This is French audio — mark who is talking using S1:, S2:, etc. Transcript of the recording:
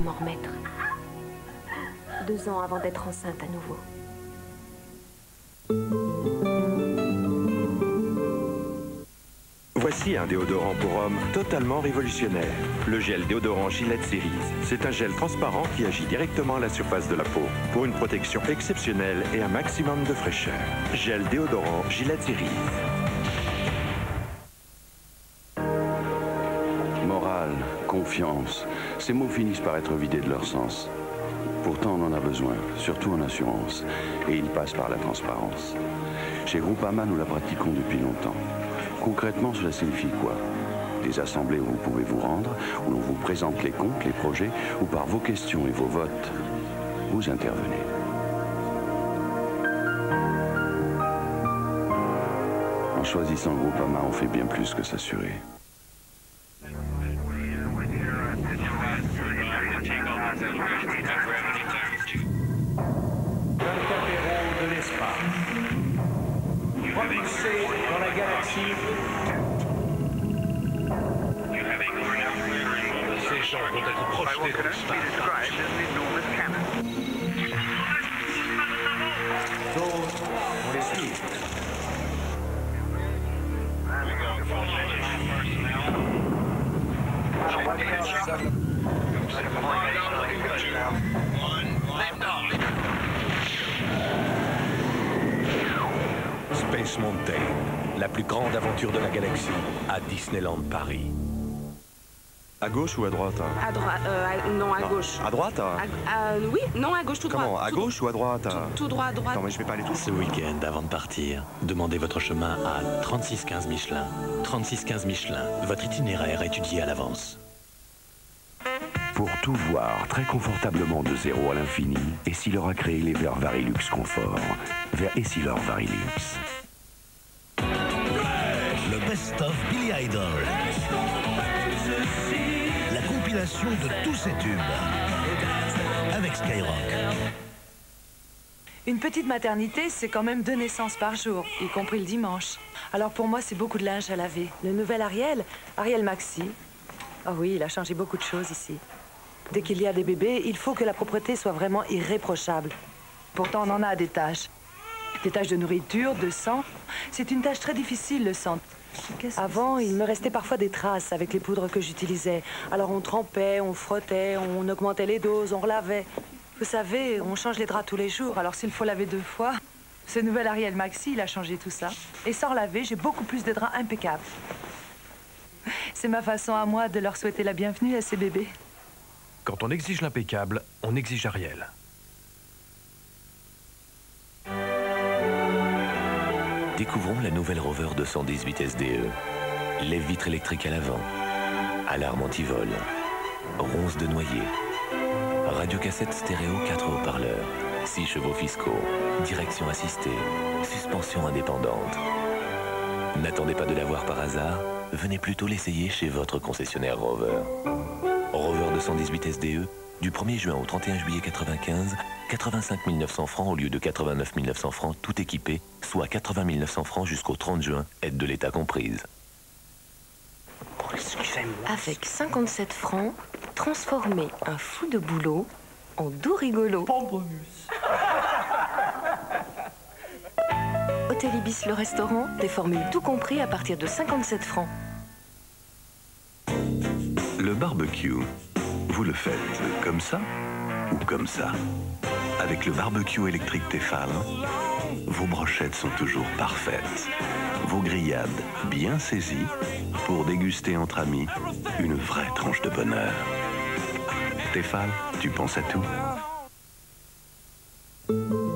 S1: m'en remettre. 2 ans avant d'être enceinte à nouveau.
S2: Voici un déodorant pour hommes totalement révolutionnaire. Le gel déodorant Gillette Series. C'est un gel transparent qui agit directement à la surface de la peau pour une protection exceptionnelle et un maximum de fraîcheur. Gel déodorant Gillette Series.
S3: Morale, confiance, ces mots finissent par être vidés de leur sens. Pourtant, on en a besoin, surtout en assurance, et ils passent par la transparence. Chez Groupama, nous la pratiquons depuis longtemps. Concrètement, cela signifie quoi? Des assemblées où vous pouvez vous rendre, où l'on vous présente les comptes, les projets, où par vos questions et vos votes, vous intervenez. En choisissant Groupama, on fait bien plus que s'assurer.
S4: de l'espace. Propulsé dans la galaxie. Ces gens vont être projetés dans l'espace. D'autres, on les suit.
S5: Space Mountain, la plus grande aventure de la galaxie, à Disneyland Paris.
S2: À gauche ou à droite?
S6: À droite, non, à gauche.
S2: À droite?
S6: Oui, non, à gauche, tout droit.
S2: Comment? À gauche ou à droite?
S6: Tout droit, à droite.
S2: Non, mais je vais pas aller tout
S5: Ce week-end, avant de partir, demandez votre chemin à 3615 Michelin. 3615 Michelin, votre itinéraire étudié à l'avance.
S3: Pour tout voir très confortablement de 0 à l'infini, Essilor a créé les verres Varilux Confort. Vers Essilor Varilux.
S7: Le best-of Billy Idol. La compilation de tous ces tubes. Avec Skyrock.
S8: Une petite maternité, c'est quand même 2 naissances par jour, y compris le dimanche. Alors pour moi, c'est beaucoup de linge à laver. Le nouvel Ariel, Ariel Maxi. Ah oui, il a changé beaucoup de choses ici. Dès qu'il y a des bébés, il faut que la propreté soit vraiment irréprochable. Pourtant, on en a des taches. Des taches de nourriture, de sang. C'est une tâche très difficile, le sang. Avant, il me restait parfois des traces avec les poudres que j'utilisais. Alors on trempait, on frottait, on augmentait les doses, on relavait. Vous savez, on change les draps tous les jours, alors s'il faut laver 2 fois... Ce nouvel Ariel Maxi, il a changé tout ça. Et sans laver, j'ai beaucoup plus de draps impeccables. C'est ma façon à moi de leur souhaiter la bienvenue à ces bébés.
S5: Quand on exige l'impeccable, on exige Ariel.
S9: Découvrons la nouvelle Rover 218 SDE. Lève-vitre électrique à l'avant. Alarme anti-vol. Ronce de noyer. Radiocassette stéréo 4 haut-parleurs. 6 chevaux fiscaux. Direction assistée. Suspension indépendante. N'attendez pas de l'avoir par hasard. Venez plutôt l'essayer chez votre concessionnaire Rover. Rover 218 SDE, du 1er juin au 31 juillet 95, 85 900 francs au lieu de 89 900 francs, tout équipé, soit 80 900 francs jusqu'au 30 juin, aide de l'État comprise.
S1: Avec 57 francs, transformez un fou de boulot en doux rigolo. Hôtel Ibis le restaurant, des formules tout compris à partir de 57 francs.
S3: Le barbecue, vous le faites comme ça ou comme ça? Avec le barbecue électrique Tefal, vos brochettes sont toujours parfaites. Vos grillades bien saisies pour déguster entre amis une vraie tranche de bonheur. Tefal, tu penses à tout?